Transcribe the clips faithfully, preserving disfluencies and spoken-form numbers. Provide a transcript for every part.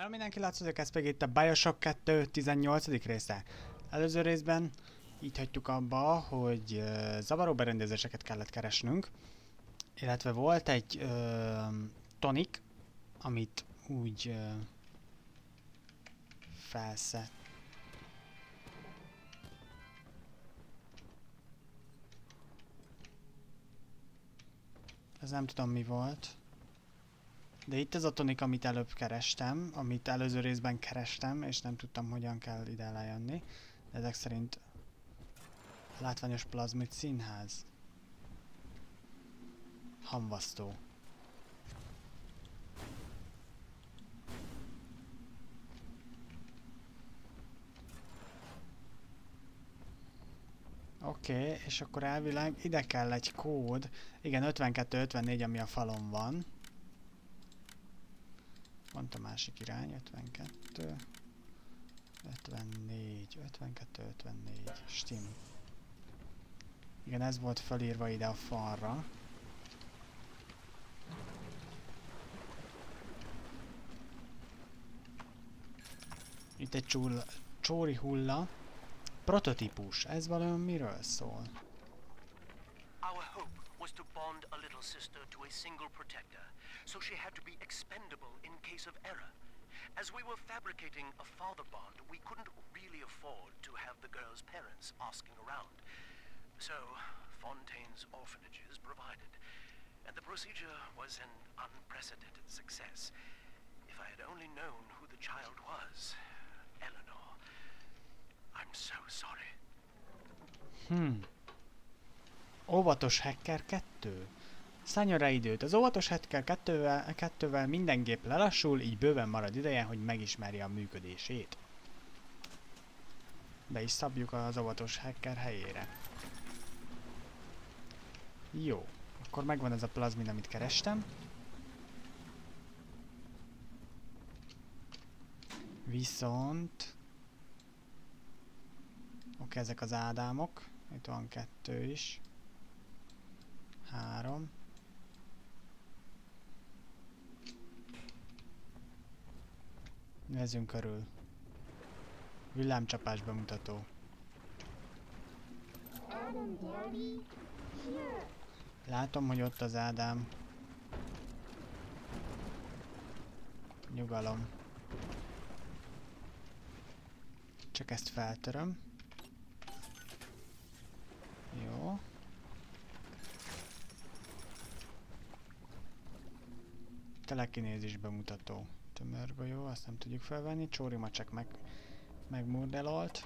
mindenki látszik, ez pedig itt a Bioshock kettő tizennyolcadik része. Előző részben így hagytuk abba, hogy uh, zavaró berendezéseket kellett keresnünk, illetve volt egy uh, tonik, amit úgy uh, felszett. Ez nem tudom mi volt. De itt ez a tonik, amit előbb kerestem, amit előző részben kerestem, és nem tudtam, hogyan kell ide lejönni. De ezek szerint látványos plazmid színház. Hamvasztó. Oké, okay, és akkor elvileg ide kell egy kód. Igen, ötvenkettő ötvennégy, ami a falon van. Pont a másik irány, ötvenkettő ötvennégy, ötvenkettő ötvennégy, stim. Igen, ez volt felírva ide a falra. Itt egy csúl, csóri hulla. Prototípus, ez valami miről szól? Our hope was to bond a little sister to a single protector, so she had to be expendable in case of error. As we were fabricating a father bond, we couldn't really afford to have the girl's parents asking around. So, Fontaine's orphanages provided, and the procedure was an unprecedented success. If I had only known who the child was, Eleanor. I'm so sorry. Hmm. Óvatos hacker kettő. Szálljon rá időt. Az óvatos hacker kettővel, kettővel minden gép lelassul, így bőven marad ideje, hogy megismerje a működését. Be is szabjuk az óvatos hacker helyére. Jó. Akkor megvan ez a plazmid, amit kerestem. Viszont... Oké, ezek az ádámok. Itt van kettő is. Három. Nézzünk körül. Villámcsapás bemutató. Látom, hogy ott az Ádám. Nyugalom. Csak ezt feltöröm. Jó. Telekinézis bemutató. Tömörgolyó, azt nem tudjuk felvenni. Csórima csak meg, megmurdelolt.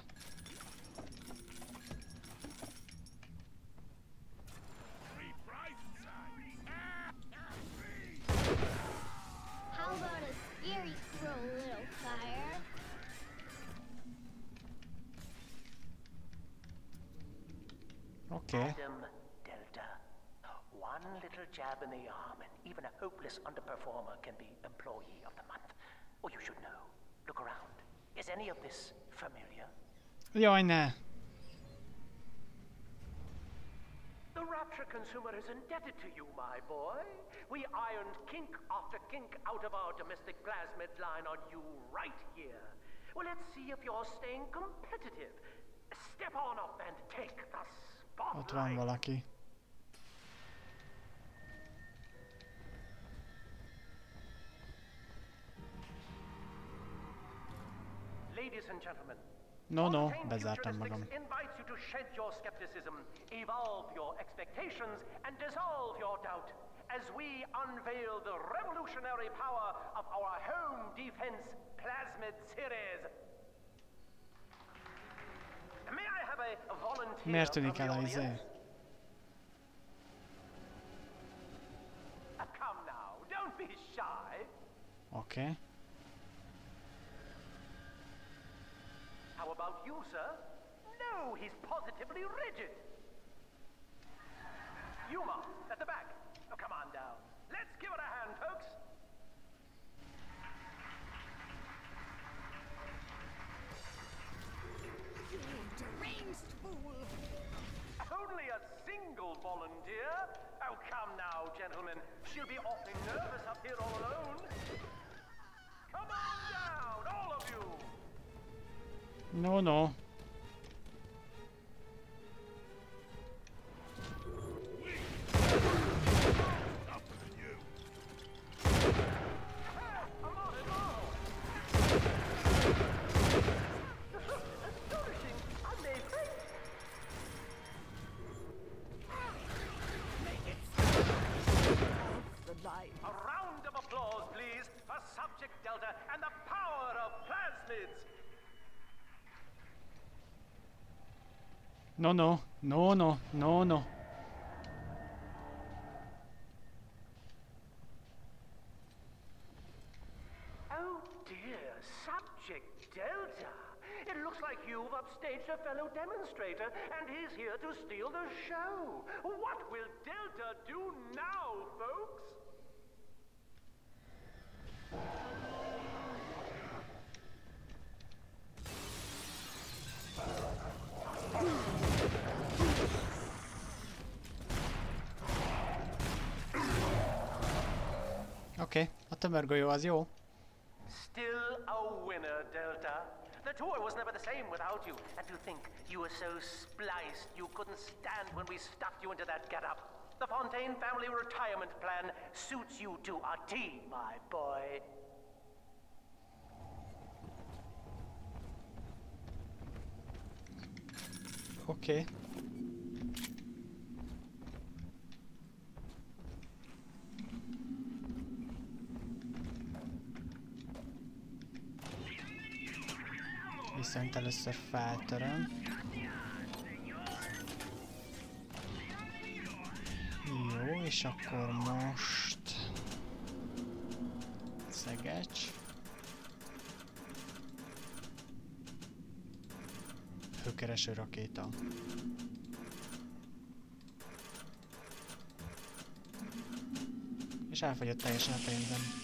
Okay. Adam Delta. One little jab in the arm, and even a hopeless underperformer can be Employee of the Month. Or you should know. Look around. Is any of this familiar? Jaj, ne! The Rapture consumer is indebted to you, my boy. We ironed kink after kink out of our domestic plasmid line on you right here. Well, let's see if you're staying competitive. Step on up and take the spotlight. Ott van valaki. Ladies and gentlemen. No, no, bezártam magam. Invites you to shed your skepticism, evolve your expectations, and dissolve your doubt as we unveil the revolutionary power of our home defense plasmid series. May I have a volunteer? Miért tűnik el a izé? Come now, don't be shy. Oké. Okay. How about you, sir? No, he's positively rigid. Yuma, at the back. Oh, come on down. Let's give it a hand, folks. You deranged fool! Only a single volunteer? Oh, come now, gentlemen. She'll be awfully nervous up here all alone. Come on down! No, no. A round of applause, please, for Subject Delta and the power of plasmids. No, no, no, no, no, no. Oh dear, Subject Delta. It looks like you've upstaged a fellow demonstrator, and he's here to steal the show. What will Delta do now, folks? Oké, okay, a tömörgolyó az jó. Still a winner, Delta. The tour was never the same without you. And to think you were so spliced you couldn't stand when we stuffed you into that getup. The Fontaine family retirement plan suits you to a T, my boy. Oké. Okay. Viszont először feltöröm. Jó, és akkor most... Szegecs. Hőkereső rakéta. És elfogyott teljesen a pénzem.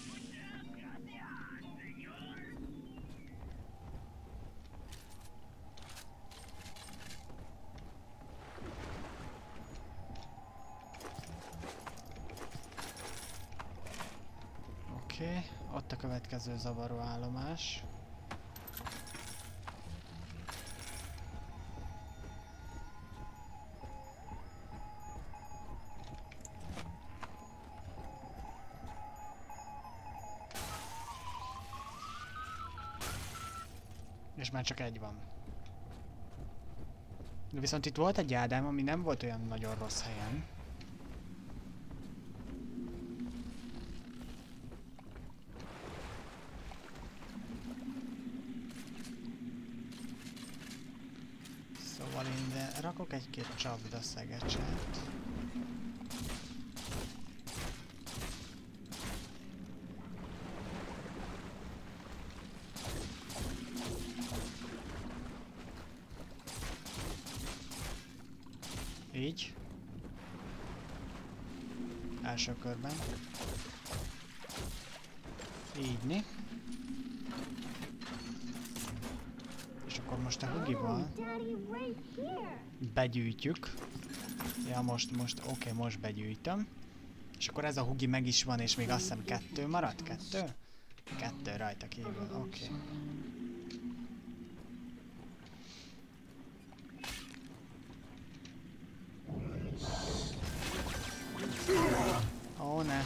Oké, okay, ott a következő zavaró állomás. És már csak egy van. De viszont itt volt egy Ádám, ami nem volt olyan nagyon rossz helyen. Szóval én de rakok egy-két csapda szegecset. Így. Első körben. Ígyni. És akkor most a hugival begyűjtjük. Ja, most, most, oké, okay, most begyűjtöm. És akkor ez a hugi meg is van, és még azt hiszem kettő maradt? Kettő? Kettő rajta kívül, oké. Okay. Ó, ne.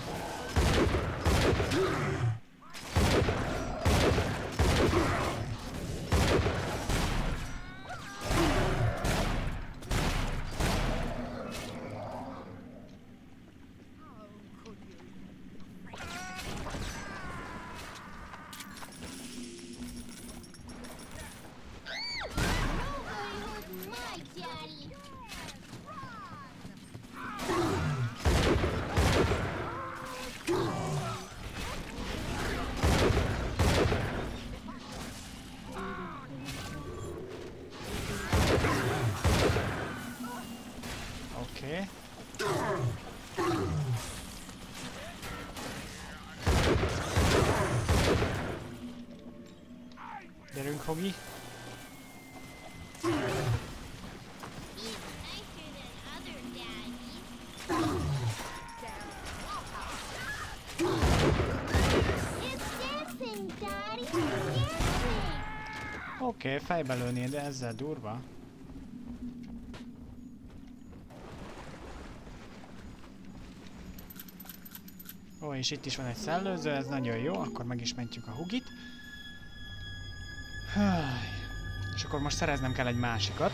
Oké. Gyerünk, Hogi. It's dancing, Daddy. Dancing. Oké, okay, fejbe lőni, de ezzel durva. Ó, és itt is van egy szellőző, ez nagyon jó, akkor meg is mentjük a hugit. És akkor most szereznem kell egy másikat.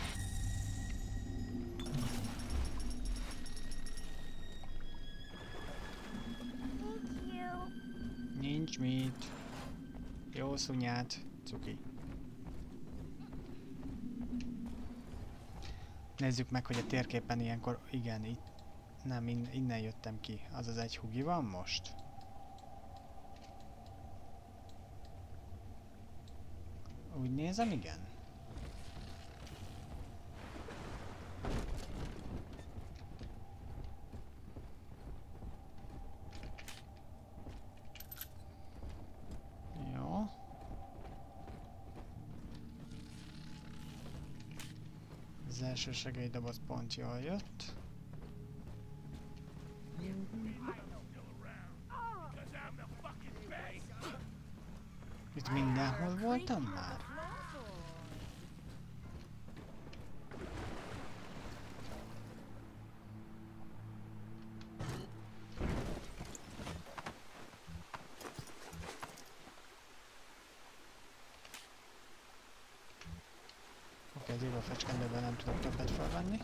Nincs mit. Jó szunyát, cuki. Nézzük meg, hogy a térképen ilyenkor... Igen, itt... Nem, in innen jöttem ki. Az az egy hugi van most? Úgy nézem, igen. Jó. Az első segélydoboz pont jól jött. Itt mindenhol voltam már? Oké, az évafecskendőben nem tudok többet felvenni.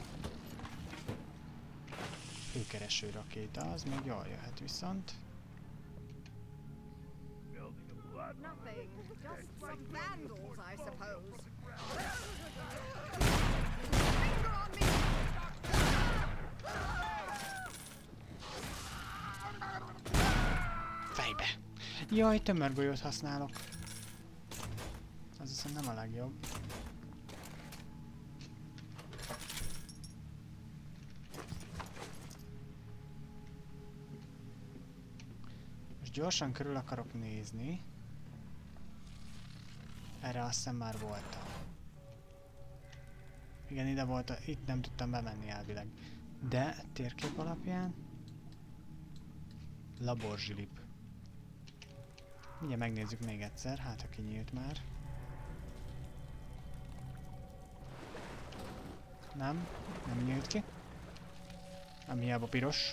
Főkereső rakéta, az még jól jöhet viszont. Nothing. Just some vandals, I suppose. Finger on me! Fejbe! Jaj, tömörgolyót használok. Az viszont nem a legjobb. Most gyorsan körül akarok nézni. Erre azt hiszem már voltam. Igen, ide volt, itt nem tudtam bemenni elvileg. De térkép alapján... Laborzsilip. Ugye megnézzük még egyszer, hát ha kinyílt már. Nem, nem nyílt ki. Nem hiába piros.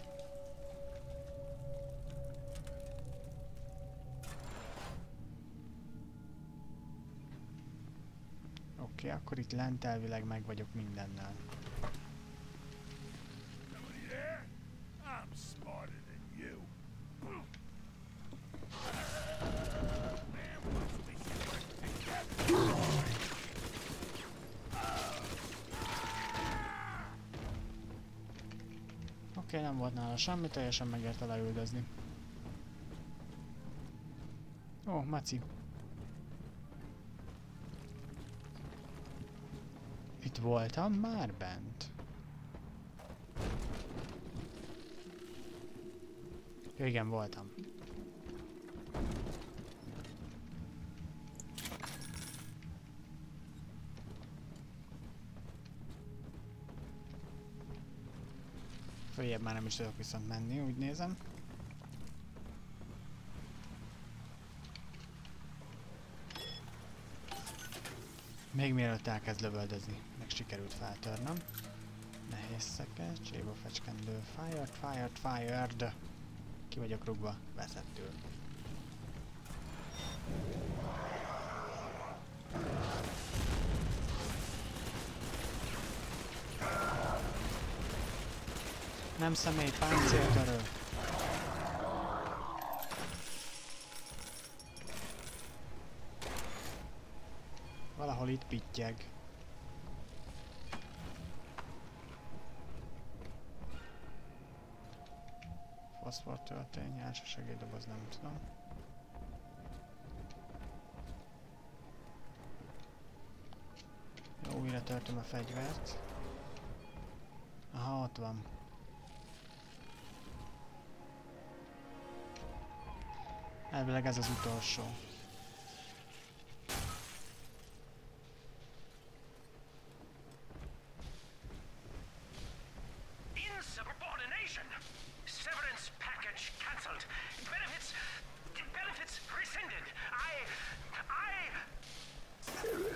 Oké, okay, akkor itt lent elvileg meg vagyok mindennel. Oké, okay, nem volt nála semmi, teljesen megérte leüldözni. Ó, maci. Itt voltam már bent. Ja, igen, voltam. Följebb már nem is tudok viszont menni, úgy nézem. Még mielőtt elkezd lövöldözni, meg sikerült feltörnöm. Nehéz szekecs, évafecskendő, fired, fired, fired. Ki vagyok rúgva, veszettől. Nem személy, páncéltörő. Valahol itt pittyeg. Foszfor töltény, első segélydoboz, nem tudom. Jó, újra töltöm a fegyvert. Aha, ott van. Elvileg ez az utolsó. Insubordination! Severance package cancelled. Benefits... benefits rescinded. I... I...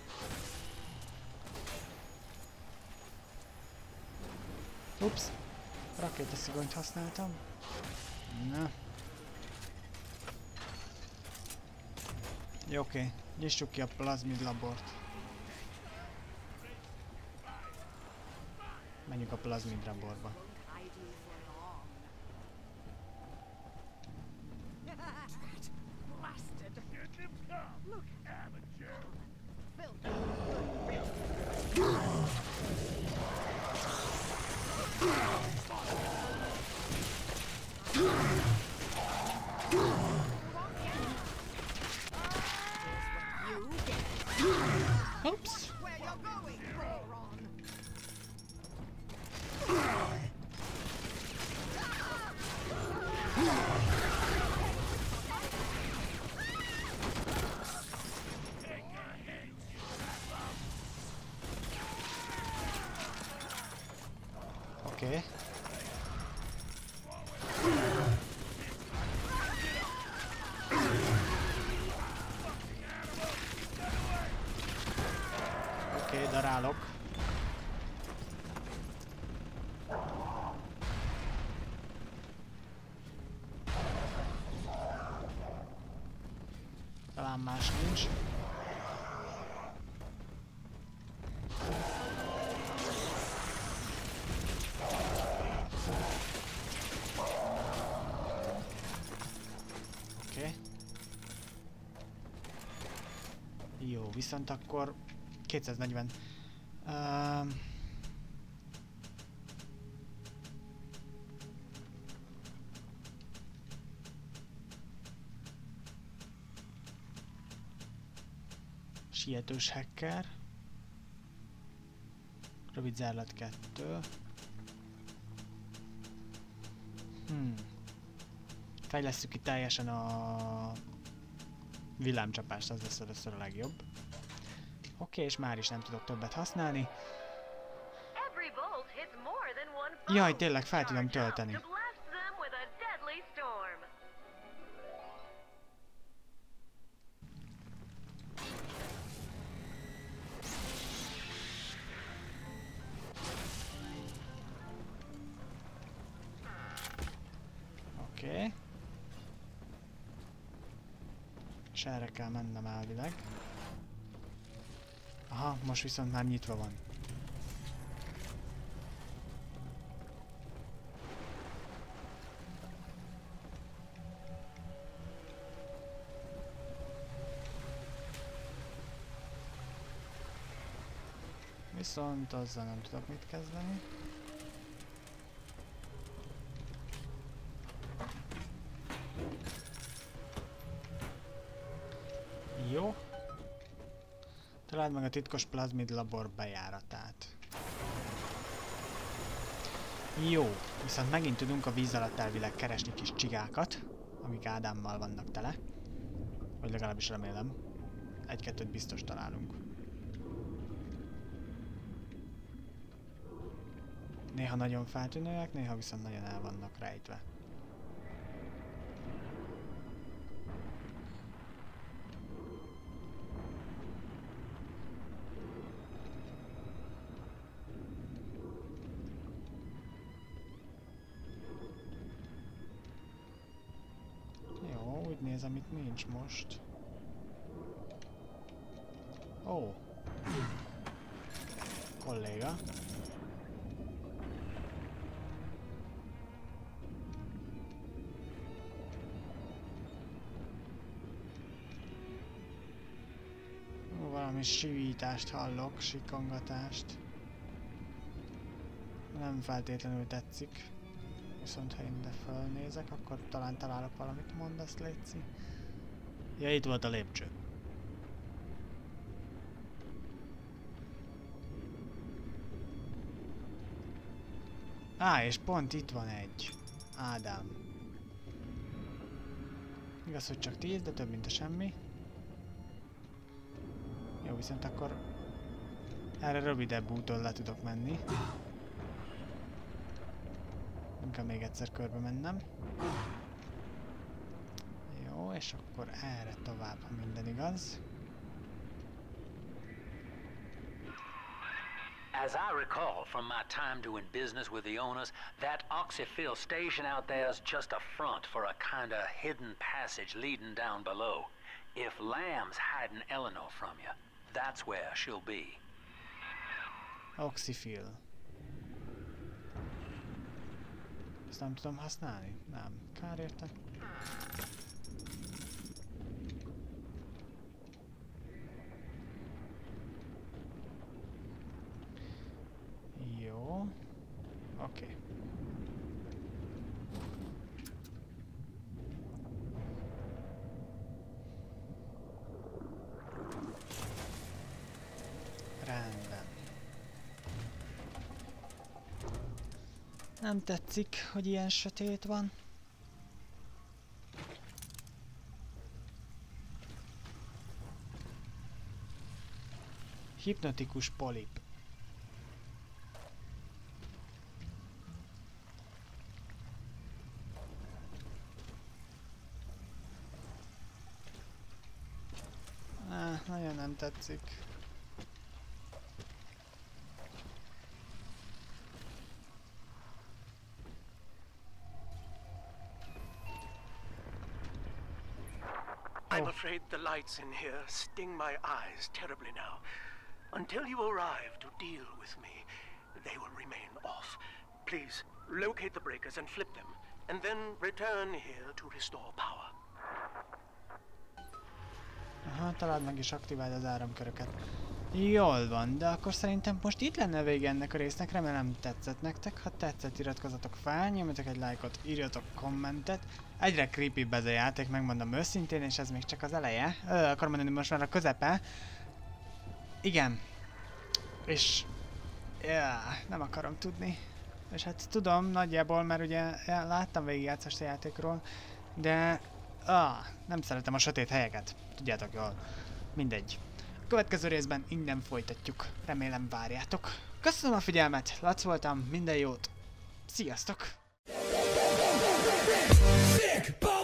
Ups! Rakétaszigonyt használtam. Na. Jó, oké. Okay. Nyissuk ki a plazmid labort. Menjünk a plazmid laborba. Oops! Where you're going, moron! Oké. Okay. Oké, okay, darálok. Talán más nincs. Oké. Okay. Jó, viszont akkor kétszáznegyven. Uh, sietős hacker. Rövid zárlat kettő. Hmm. Fejlesszük ki teljesen a villámcsapást, az lesz először a legjobb. Oké, és már is nem tudok többet használni. Jaj, tényleg fel tudom tölteni. Oké. Okay. És erre kell mennem elvileg. Aha, most viszont már nyitva van. Viszont azzal nem tudok mit kezdeni. Jó. Találd meg a titkos plazmid labor bejáratát. Jó, viszont megint tudunk a víz alatt elvileg keresni kis csigákat, amik Ádámmal vannak tele. Vagy legalábbis remélem. Egy-kettőt biztos találunk. Néha nagyon feltűnőek, néha viszont nagyon el vannak rejtve. Jó, úgy nézem, itt nincs most. Ó. Kolléga. Valami sivítást hallok, sikongatást. Nem feltétlenül tetszik. Viszont ha én ide fölnézek, akkor talán találok valamit, mondasz, létszi. Ja, itt volt a lépcső. Á, és pont itt van egy. Ádám. Igaz, hogy csak tíz, de több, mint a semmi. Jó, viszont akkor erre rövidebb úton le tudok menni. Inkább még egyszer körbe mennem. Jó, és akkor erre tovább, ha minden igaz. As I recall from my time doing business with the owners, that Oxyphil station out there is just a front for a kind of hidden passage leading down below. If Lamb's hiding Eleanor from you, that's where she'll be. Oxyphil. Ezt nem tudom használni? Nem. Kár érte. Jó. Oké. Okay. Rendben. Nem tetszik, hogy ilyen sötét van. Hipnotikus polip. Ah, nagyon nem tetszik. I'm afraid the lights in here sting my eyes terribly now. Until you arrive to deal with me, they will remain off. Please, locate the breakers and flip them, and then return here to restore power. Aha, találd meg és aktiváld az áramköröket. Jól van, de akkor szerintem most itt lenne vége ennek a résznek, remélem tetszett nektek. Ha tetszett, iratkozzatok fel, nyomjatok egy lájkot, írjatok kommentet. Egyre creepybb ez a játék, megmondom őszintén, és ez még csak az eleje. Ö, akarom mondani, most már a közepe. Igen. És... Yeah, nem akarom tudni. És hát tudom nagyjából, mert ugye láttam végigjátszást a játékról, de... Ah, nem szeretem a sötét helyeket. Tudjátok jól. Mindegy. A következő részben innen folytatjuk. Remélem várjátok. Köszönöm a figyelmet, Lac voltam, minden jót. Sziasztok! Sick,